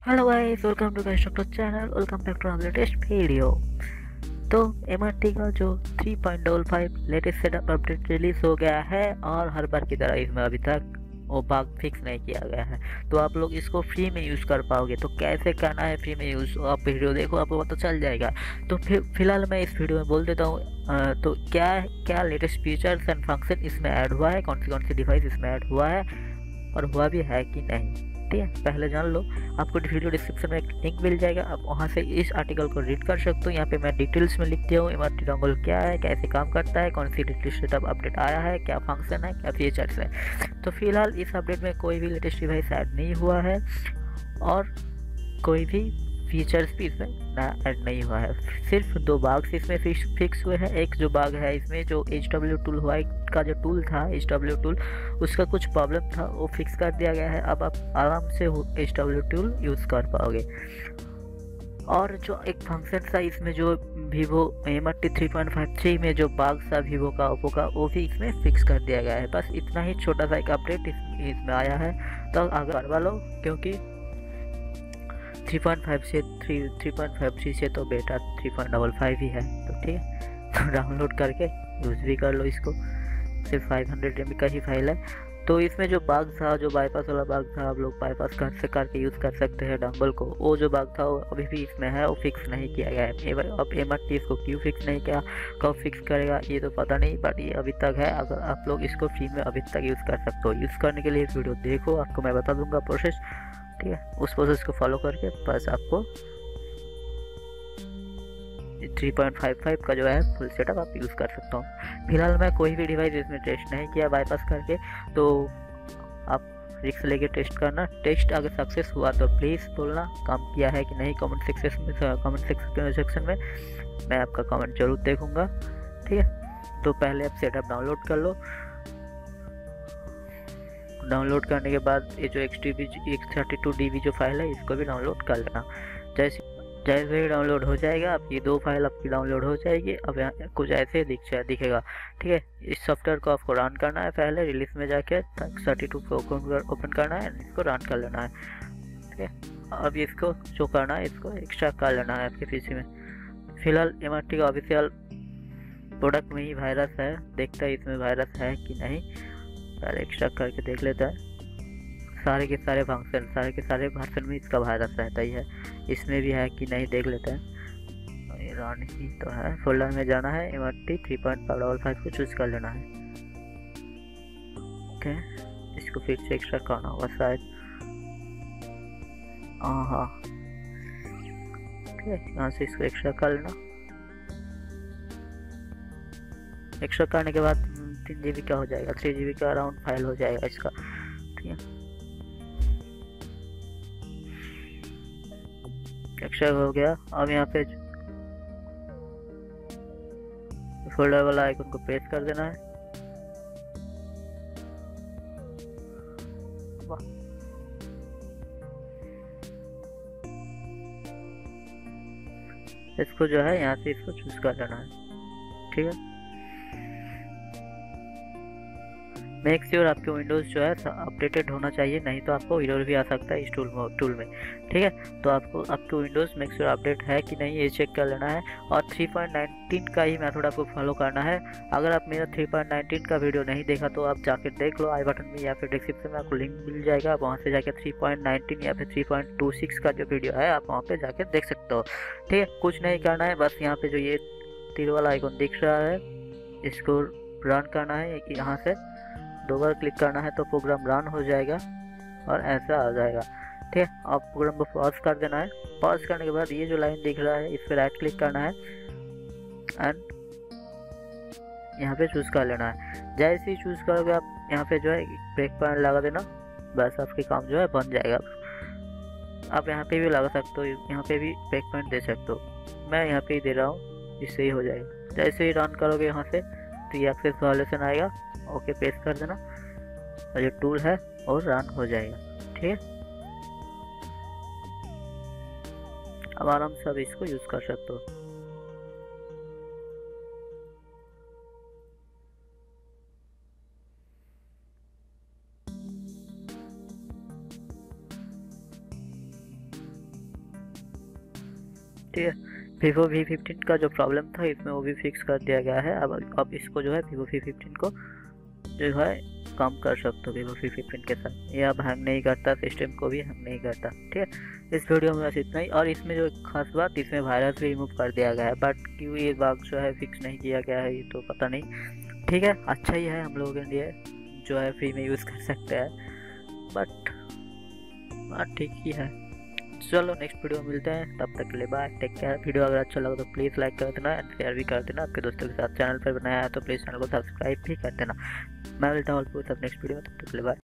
Hello guys, welcome to constructor channel. Welcome back to our latest video. तो MRT का जो 3.5 latest setup update release हो गया है और हर बार की तरह इसमें अभी तक वो बग फिक्स नहीं किया गया है। तो आप लोग इसको फ्री में यूज़ कर पाओगे। तो कैसे करना है फ्री में यूज़, आप वीडियो देखो, आपको पता चल जाएगा। तो फिलहाल मैं इस वीडियो में बोल देता हूँ तो क्या क्या लेटेस्ट फीचर्स एंड फंक्शन इसमें ऐड हुआ है, कौन सी डिवाइस इसमें ऐड हुआ है और हुआ भी है कि नहीं। ठीक है, पहले जान लो। आपको वीडियो डिस्क्रिप्शन में एक लिंक मिल जाएगा, आप वहाँ से इस आर्टिकल को रीड कर सकते हो। यहाँ पे मैं डिटेल्स में लिख दिया हूँ MRT डोंगल क्या है, कैसे काम करता है, कौन सी लेटेस्ट सेटअप अपडेट आया है, क्या फंक्शन है, क्या फीचर्स है। तो फिलहाल इस अपडेट में कोई भी लेटेस्ट डिवाइस ऐड नहीं हुआ है और कोई भी फीचर्स भी इसमें ऐड नहीं हुआ है। सिर्फ दो बाग्स इसमें फिक्स हुए हैं। एक जो बाग है इसमें, जो HW टूल हुआ का जो टूल था, HW टूल, उसका कुछ प्रॉब्लम था, वो फिक्स कर दिया गया है। अब आप आराम से HW टूल यूज़ कर पाओगे। और जो एक फंक्शन था इसमें, जो वीवो MRT 3.53 में जो बाग था वीवो का, ओप्पो का, वो भी इसमें फिक्स कर दिया गया है। बस इतना ही छोटा सा एक अपडेट इसमें आया है। तो आगे करवा लो, क्योंकि 3.53 से तो बेटा 3.55 ही है। तो ठीक है, तो डाउनलोड करके यूज़ भी कर लो इसको। सिर्फ 500 MB का ही फाइल है। तो इसमें जो बाग था, जो बाईपास वाला बाग था, आप लोग बाईपास करके यूज़ कर सकते हैं डंबल को। वो जो बाग था वो अभी भी इसमें है, वो फिक्स नहीं किया गया है। अब MRT इसको क्यों फिक्स नहीं किया, कब फिक्स करेगा ये तो पता नहीं, बट ये अभी तक है। अगर आप लोग इसको फ्री में अभी तक यूज़ कर सकते हो। यूज़ करने के लिए इस वीडियो देखो, आपको मैं बता दूंगा प्रोसेस। ठीक है, उस प्रोसेस को फॉलो करके बस आपको 3.55 का जो है फुल सेटअप आप यूज़ कर सकता हूँ। फिलहाल मैं कोई भी डिवाइस इसमें टेस्ट नहीं किया बाईपास करके, तो आप रिस्क लेके टेस्ट करना। टेस्ट अगर सक्सेस हुआ तो प्लीज़ बोलना काम किया है कि नहीं कमेंट सेक्शन में मैं आपका कमेंट जरूर देखूंगा। ठीक है, तो पहले आप सेटअप डाउनलोड कर लो। डाउनलोड करने के बाद ये जो 132 DB जो फाइल है, इसको भी डाउनलोड कर लेना। जैसे जैसे ही डाउनलोड हो जाएगा, आप ये दो फाइल आपकी डाउनलोड हो जाएगी। अब यहाँ कुछ ऐसे दिखेगा। ठीक है, इस सॉफ्टवेयर को आपको रन करना है। पहले रिलीज में जाके 32 को ओपन करना है, इसको रन कर लेना है। ठीक है, अब इसको जो करना है, इसको एक्स्ट्रा कर लेना है आपके पीसी में। फिलहाल MRT का ऑफिशियल प्रोडक्ट में ही वायरस है, देखता है इसमें वायरस है कि नहीं। पहले एक्स्ट्रा करके देख लेता है। सारे के सारे फंक्शन, सारे के सारे वर्जन में इसका वायरस रहता ही है। इसमें भी है कि नहीं देख लेते हैं। रन ही तो है। फोल्डर में जाना है, MRT 3.5 को चूज कर लेना है। ओके, इसको फिर से एक्स्ट्रा करना होगा शायद। हाँ, ठीक है, यहाँ से इसको एक्स्ट्रा कर लेना। एक्स्ट्रा करने के बाद 3 GB का हो जाएगा, 3 GB का अराउंड फाइल हो जाएगा इसका। ठीक है, एक्स्ट्रा हो गया। अब यहाँ पे फोल्डर वाला आइकन को प्रेस कर देना है। इसको जो है यहाँ से इसको चूज कर लेना है। ठीक है, मेक श्योर आपके विंडोज़ जो है अपडेटेड होना चाहिए, नहीं तो आपको एरर भी आ सकता है इस टूल में। ठीक है, तो आपको आपके विंडोज़ मेक श्योर अपडेट है कि नहीं ये चेक कर लेना है। और 3.19 का ही मेथड आपको फॉलो करना है। अगर आप मेरा 3.19 का वीडियो नहीं देखा तो आप जाके देख लो, आई बटन में या फिर डिस्क्रिप्शन में आपको लिंक मिल जाएगा। आप वहाँ से जाके 3.19 या फिर 3.26 का जो वीडियो है आप वहाँ पर जाके देख सकते हो। ठीक है, कुछ नहीं करना है, बस यहाँ पर जो ये तीर वाला आइकन दिख रहा है, इसको रन करना है। यहाँ से 2 बार क्लिक करना है तो प्रोग्राम रन हो जाएगा और ऐसा आ जाएगा। ठीक है, अब प्रोग्राम को पॉज कर देना है। पॉज करने के बाद ये जो लाइन दिख रहा है, इस पर राइट क्लिक करना है एंड यहाँ पे चूज़ कर लेना है। जैसे ही चूज़ करोगे आप यहाँ पे जो है ब्रेक पॉइंट लगा देना, बस आपके काम जो है बन जाएगा। आप यहाँ पे भी लगा सकते हो, यहाँ पे भी ब्रेक पॉइंट दे सकते हो। मैं यहाँ पे ही दे रहा हूँ, इससे ही हो जाएगा। जैसे ही रन करोगे यहाँ से तो ये एक्सेस वायलेशन आएगा, ओके पेस्ट कर देना और ये टूल है और रन हो जाएगा। ठीक है, अब आराम से अब इसको यूज़ कर सकते हो। ठीक है। वीवो V15 का जो प्रॉब्लम था इसमें वो भी फिक्स कर दिया गया है। अब इसको जो है वीवो V15 को जो है काम कर सकते हो वीवो V15 के साथ। ये अब हैंग नहीं करता, सिस्टम को भी हैंग नहीं करता। ठीक है, इस वीडियो में बस इतना ही। और इसमें जो खास बात, इसमें वायरस भी रिमूव कर दिया गया है, बट क्यों ये बाग जो है फिक्स नहीं किया गया है ये तो पता नहीं। ठीक है, अच्छा ही है, हम लोगों के लिए जो है फ्री में यूज़ कर सकते हैं, बट हाँ ठीक ही है। चलो नेक्स्ट वीडियो में मिलते हैं, तब तक के लिए बाय, टेक केयर। वीडियो अगर अच्छा लगा तो प्लीज़ लाइक कर देना एंड शेयर भी कर देना आपके दोस्तों के साथ। चैनल पर बनाया है तो प्लीज़ चैनल को सब्सक्राइब भी कर देना। मैं मिलता हूँ नेक्स्ट वीडियो में, तब तक के लिए बाय।